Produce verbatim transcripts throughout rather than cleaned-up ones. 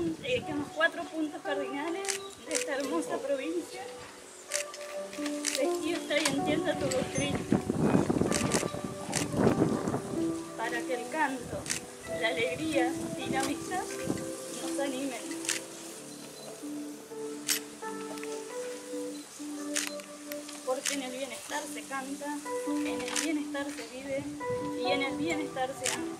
dedicamos cuatro puntos cardinales de esta hermosa provincia. Despierta y entienda tu doctrina, para que el canto, la alegría y la amistad nos animen. Porque en el bienestar se canta, en el bienestar se vive y en el bienestar se ama.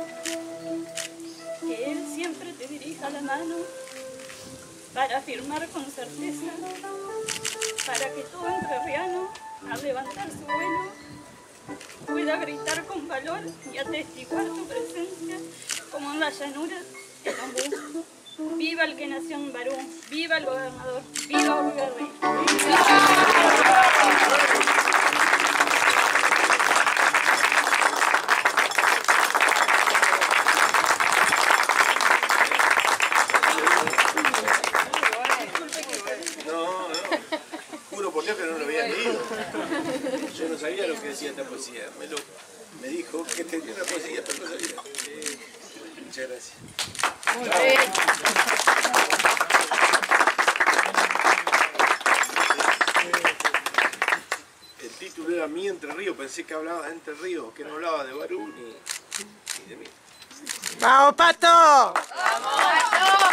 Que Él siempre te dirija la mano para afirmar con certeza, para que todo entrerriano, al levantar su vuelo, pueda gritar con valor y atestiguar tu presencia como en la llanura el bambú. ¡Viva el que nació en Barú! ¡Viva el gobernador! ¡Viva Urberri! No, no, juro por Dios que no lo había leído. Yo no sabía lo que decía esta poesía. Me, lo, me dijo que tenía una poesía, pero no sabía. Eh, muchas gracias. Muy bien. El título era Mi Entre Ríos, pensé que hablaba de Entre Ríos, que no hablaba de Barú ni, ni de mí. ¡Vamos, Pato! ¡Vamos, Pato!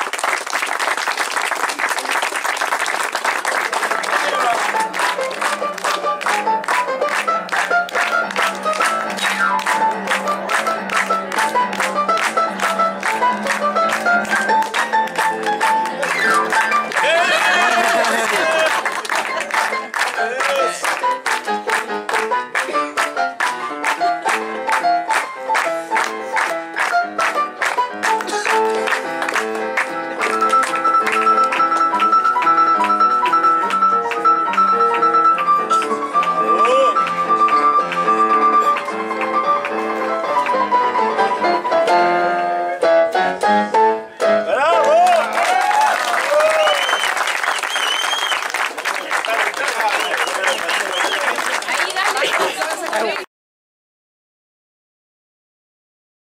Bravo!